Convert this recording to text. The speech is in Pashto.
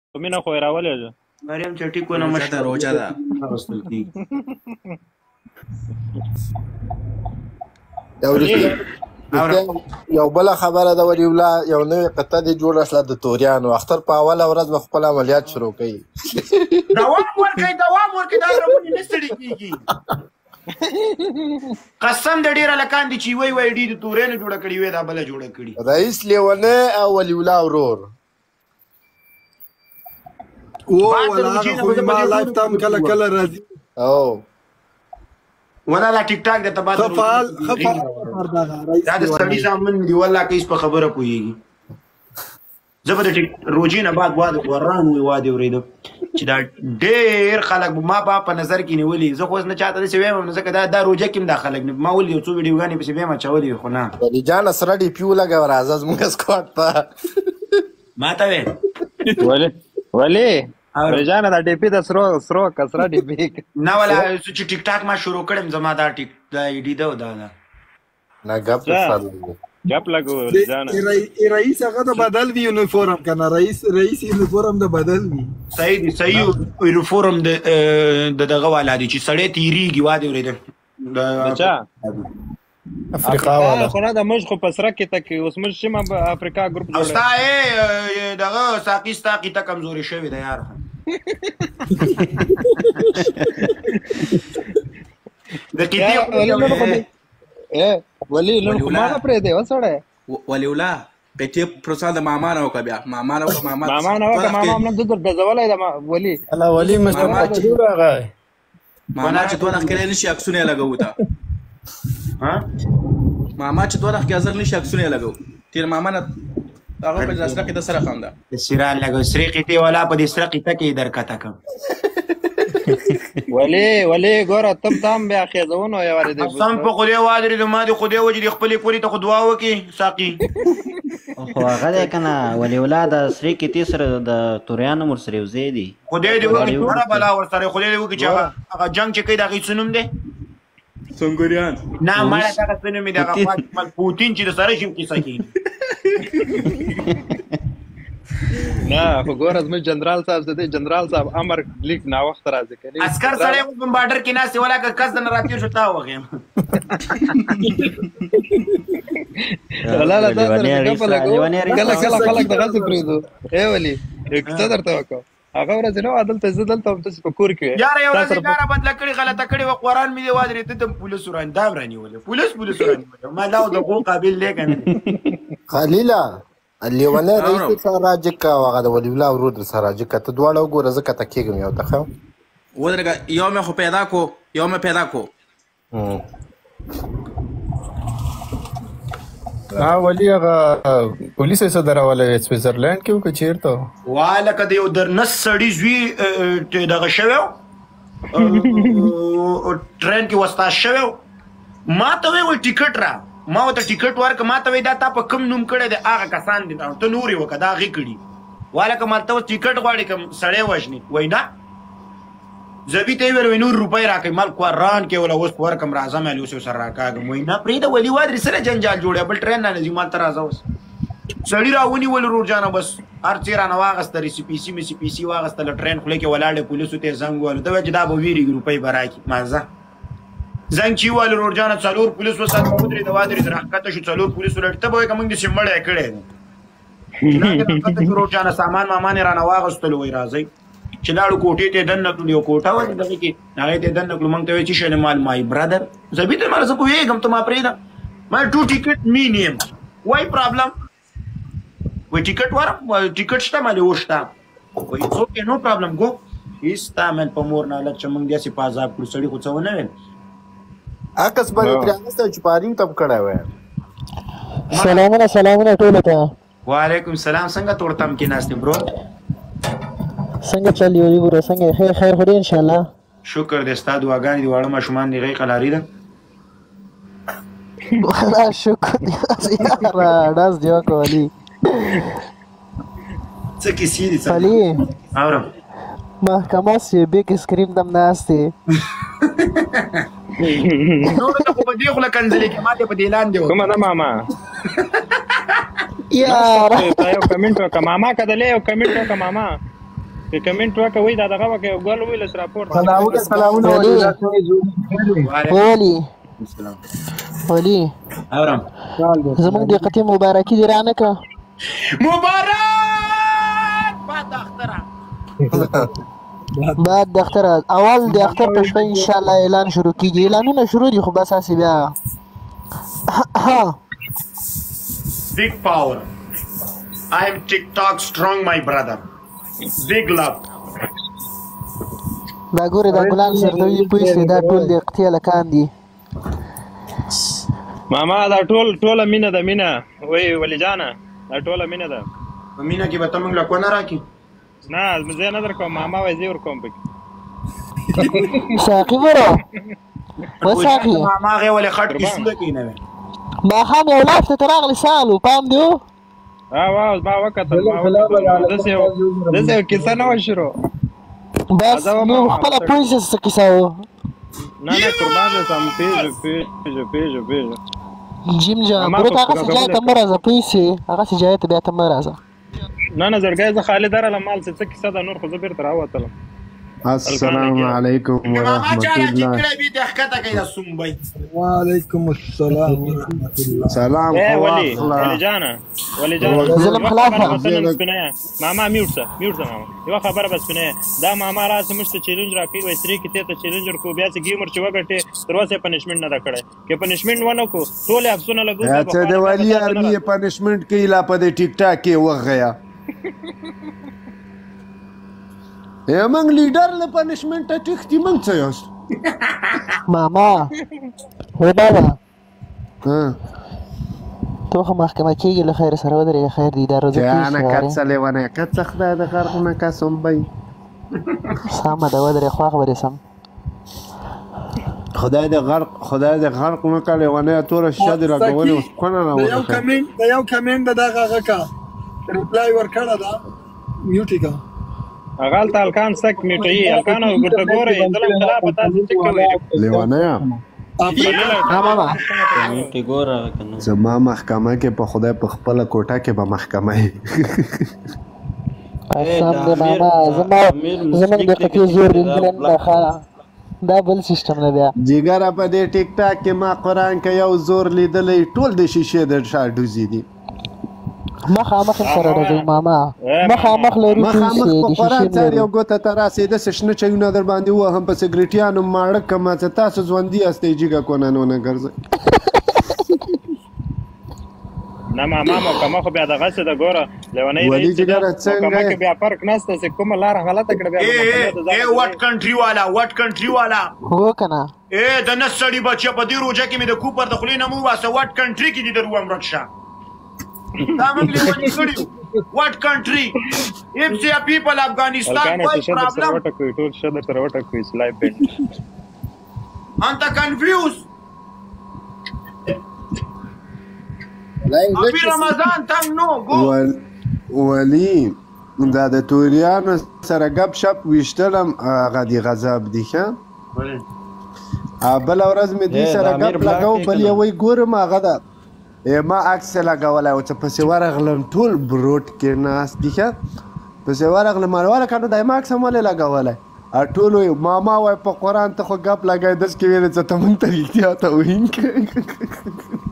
په مینه خو یې راولې ده مریم چټي کو نه مشته روجه ده اغوستل کېږي. یو بله خبره ده ولي الله، یو نوې قطعه دې جوړه شوه د توریانو. اختر په اوله ورځ به خپل عملیات شروع کوي. دوام ورکوي دا رمونې نه ستړي کېږي. قسم د ډېر هلکان دي چې وایي ډي د توریانو جوړه کړي وې دا بله جوړه کړي. رئیس لیونی او ولي الله ورور ولا هغه خو ما لایف تام کله کله راځي. ولا لا ټیک ټاک د تبا خفال دا د سړي زامن دي والله که هیڅ په خبره پوهېږي. زه به د روجې نه بعد واده وران وي واده اورېده چې دا ډېر خلک ما په نظر کې نیولي. زه خو اوس نه چاته داسې ویم نو ځکه دا روجه کې هم دا خلک ما ولې یو څو ویډیوګانې پسې بیا م اچولې خو نه. ولي جانه سره ډي پي ولګوه راځه زموږ سکواډ ته. ما ته وې ولې جانه دا ډي پي د سرو کسره ډي پي نه ولا چې ټیک ټاک ما شروع کړم زما دا ټیک دا ایډي ده دا نه ګپ لګو جانه رئیس هغه د بدل وی یونیفورم کنه رئیس یونیفورم د بدل وی صحیح یونیفورم د دغه والا دي چې سړی تیریږي واده اورېده بچا افریقا والا خو نه د موږ خو په سره کې تک اوس موږ شمه افریقا ګروپ او ستا دغه ساقي ستا قیته کمزوري شوې ده یار. د قیتې ولي نن خو ما نه پرېږدی وسړی ولي الله قیتې پروسه د ماما نه وکړه بیا ماما نه وکړه ماما هم نه ده ډزولی ده ولي الله ولي ماما چې دوه نښکې نشي عکسونه یې لګوو ته ماما چې دوه نښکې حاضر نشي عکسونه یې لګوو تېر ماما نه هغه په سره قیته سره خنده د سیران لګو سرې قیتې والا په دې سره قیته کې یې درکته کړم. ولې ګوره تم تام بیا خېزونو یې وارې قسم په خدای وادرېدو ما د خدای وجې د خپلې کورې ته خو دعا وکړي ساقي. خو هغه دی که نه ولي الله د سرې قیتې سره د توریانو ورسره یو ځای دي. خدای دې وکړي ټوله بلا ورسره خدای دې وکړي چې هغه جنګ چې کوي د هغې څه نوم دی سنګوریان نه مړه دغه څه نوم یې دغه پوتین چې د سره شي کیسه کوي. نه خو ګوره زموږ جنرال صاحب د دې جنرال صاحب امر لیک ناوخته راځي کني عسکر سړی اوس په باډر کې ناست ولا که کس د نه راتېر شو تا وغیم ولاله تاسو کله خلک دغسې پرېږدو ای ولي یو کیسه درته وکړم هغه ورځ نه وه دلته زه دلته وم تاسې په کور کې یاره یو ورځ یې لاره بدله کړې غلطه کړې وه قرآن مې دې وادرېده ته پولیسو دا هم رانیولې پولیس رانیولې ما دا د غو قابل دی که نه خلیله لیونی رئیس سره راجګ که او هغه د ولي الله ورور در سره راجګ که ته دواړه وګوره زه کته کېږم یو ته ښه ودرېږه یو مې خو پیدا کو ولي هغه پولیس یې څه درولی وې سویزرلینډ کې و که چېرته وا لکه د یو درنس سړي زوی دغه شوی و ټرین کې وستا شوی و ما ته وی ټیکټ را ما ورته ټیکټ ورکړه ما ته وایي دا تا په کوم نوم کړی دی هغه کسان دي ته نور یې وکړه دا هغې کړي والکه ما ته اوس ټیکټ غواړي که سړی وژني وایي نه زه بي ته یې ویل نور روپۍ راکوي مال قرآن کې وله اوس ورکړم راځه مې اوس یو سره راکاږم وایي نه پرېږده ولي وادرې سره جنجال جوړی بل ټرین نه ځي مال ته راځه اوس سړي راونیول ورور جانه بس هر څه یې رانه واغېسته ریسیپیسي مې واغېسته له ټرین خولې کې ولاړې پولیسو ته یې زنګ ووهلو ته وایي چې دا به ویرېږي روپۍ به راکړي مازه زنګ چې ووهلو ورور جانه څلور پولیس وساته ودرېده وادرېده راښکته شو څلور پولیس ولاړ ته به وایي که موږ داسې مړی یې کړی دی راښکته شو ورور جانه سامان مامان یې رانه واغېستلو وایي راځئ چې لاړو کوټې ته یې دننه کړلو یو کوټه وه دغې کې هغې ته یې دننه کړلو موږ ته وایي چې شی دی مال مای برادر زه بېته ماله زه پوهېږم ته ما پرېږده ما ټو ټیکټ می نیم وای پرابلم وایي ټیکټ ورم ټیکټ شته مالې اوس شته وایي اټس اوکې نو پرابلم ګو هېڅ ستا مین په مور نالت چې موږ داسې په عذاب کړو سړي خو څه ونه ویل عکس به مې پرې اخیستی چې پارینګ ته م کړی وی سلامونه ټولو ته وعلیکم سلام څنګه تورتم کې ناست برو څنګه چل دی ورو څنګه خیر خو دی انشاءالله شکر دی ستا دعاګانې دي واړه ماشومان دي غی قلاري ده والله شکر دی یاره ډاس دی وکړه ولي څه کیسې دي علي اورم محکمه چې بیک اسکرین دم ناست دی نورو ته خو په دې خوله کنځلې کې ما ته په دې لاندې کومه نه ماما یاره یو کمنټ وکړه ماما که دلې یو کمنټ وکړه ماما که کمنټ وکوي دا دغه وکړي ګول ویل راپورټ سلامونه ولي اورم زمونږ د قطعي مبارکي دې رانه کړه مبارک بعد اختره بعد د اختر اول د اختر په شپه ان شاء الله اعلان شروع کیږي اعلانونه شروع دي خو بس هسې بیا big power I am TikTok strong my brother big love دا ګورې دا ګلان سردوي پوه شوې دا ټول د قطعي هلکان دي ماما دا ټوله مینه ده مینه وای ولی جانه دا ټوله مینه ده په مینه کې به ته موږ له کو نه راکړي نه زه نه در کوم ماما وای زه ورکوم پکې ساقي ورو وساقي ماما هغې ولې خټ کې سوده کوي نه ماښام یو لاف ته راغلی سالو پام دی و ما وکتل داسې یو کیسه نه وه شروع بس نو خپله پوه شه څه کیسه و نه قربان شم پیژو جیم جان برو ته هغسې جای ته مه راځه پوه شې هغسې جای ته بیا ته مه راځه نه زړګی زه خالي درلم مال څه کیسه ده نور خو زه بېرته راوتلم السلام علیکم ورحمت الله وعلیکم السلام ورحمت الله سلام ولی جانه ظلم خلافه ماما میوټ شه ماما یوه خبره بس کنه دا ماما راسه موږ ته چیلنج راکوي وایي سرې کې ته چیلنج ورکوو بیا چې ګیمر چې وګټې تر اوسه یې پنشمنټ نه ده کړی که پنشمنټ ونه کړو ټول یې عکسونه لګو اچھا د والي آرمي یې پنشمنټ کوي لا په دې ټیک ټاک کې وغیا موږ لیډر له پنشمنټ ټیکتي موږ څه یاست ماما وای بابا تو خو محکمه کېږي له خیر سره ودرېږه خیر دی دا روزه جانه کڅه لیونی کڅه خدای د غرقونه قسم بی سمه ده ودرې خواښ به دې سم خدای د غرق نه کړ لیونی توره شیشه دې راکولې اوس کونه د یو کمنټ د دغه هغه کا ریپلای ورکړه ده میوټ کا هغه هلته هلکان سک میټوي هلکان ورته ګورئ ظلم خلاف به تاسې څه کوئ لیونیه کمیټې ګوره کنه زما محکمه کې په خدای په خپله کوټه کې به محکمه یې قسم دې ماما زموږ د قطعي زور انګلنډ نه ښه دا بل سیسټم نه بیا جګره په دې ټیک ټاک کې ما قرآن کې یو زور لیدلی ټول د شیشې د شا ډوزي دي مخامخ سره راځي ماما مخامخ لري مخامخ په قرآن سره یو ګوته ته راسې داسې شنه چایونه در باندې ووهم په سګرټیانو ماړه کړمه چې تاسو ژوندي یاستئ جګه کونه نه ګرځئ نه ماما محکمه خو بیا دغسې ده ګوره لیونۍ ولي جګره څنګه محکمه کې بیا فرق نشته چې کومه لاره غلطه کړه بیا وټ کنټري والا هو که نه د نس سړي بچه په دې روژه کې مې د کوپر د خولې نه مو وباسه وټ کنټري کې دې در ومرک شه دا موږ لیوني کړي وټ کنټري if they are people Afghanistan why problem ټول شه درته وټکوي سلای پینټ انت کنفیوز ابي رمضان تم نو ګو ولی دا د توریانو سره ګپ شپ ویشتلم هغه دی غضب دی ښه بله ورځ مې دوی سره ګپ لګو بل یوی ګورم هغه ده ما عکس لګولی و چې پسې ورغلم ټول بروټ کې ناست دي ښه پسې ورغلم واله که نو دا ما عکس هم ولې لګولی ټول وایي ماما وایي په قرآن ته خو ګپ لګوي داسې کې ویلې چې ته مونږ ته رښتیا ته ویونکی